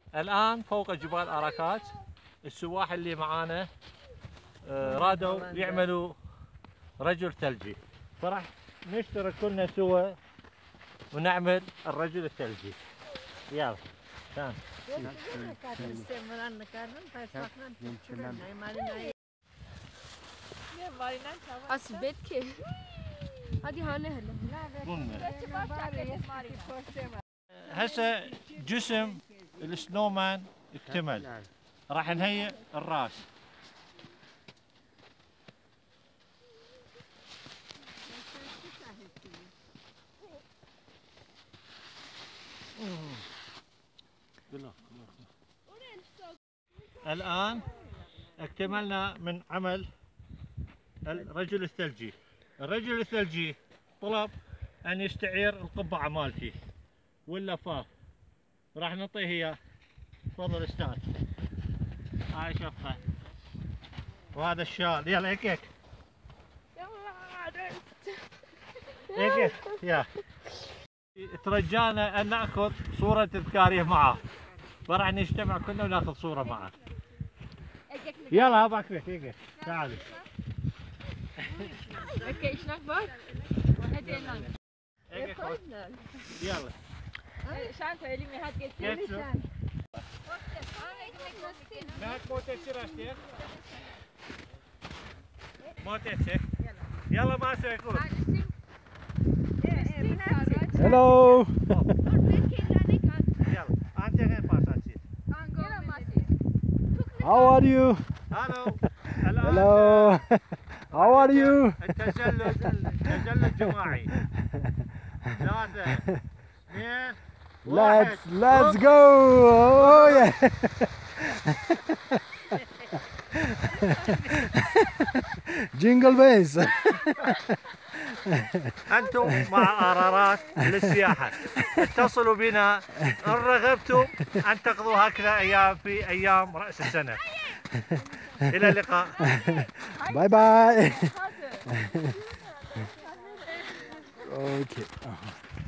الآن فوق جبال اراكات السواح اللي معانا رادوا يعملوا رجل ثلجي، فراح نشترك كلنا سوا ونعمل الرجل الثلجي. يلا تعال. هسه جسم السنومان اكتمل، راح نهيئ الراس. الآن اكتملنا من عمل الرجل الثلجي. الرجل الثلجي طلب أن يستعير القبعة مالتي واللفاف، راح نعطيه إياه. تفضل أستاذ. هاي شفها وهذا الشال. يلا هيك هيك هيك يا ترجانا أن نأخذ صورة تذكارية معه، فراح نجتمع كلنا وناخذ صورة معه. يلا اباك هيك تعالي. اوكي ايش نكبر؟ يلا شان تقولي لي هات قلت لي ما موتت سيرتك موتتك. يلا ما سيكون. هلو. يلا انت غير باساتي. How are you? هلو. Hello. How are you? التزلج جماعي. 3 2 Let's go. Oh yeah. Jingle bells. أنتم مع ارارات للسياحة، اتصلوا بنا إن رغبتم أن تقضوا هكذا أيام في أيام رأس السنة. إلى اللقاء. باي باي. Okay.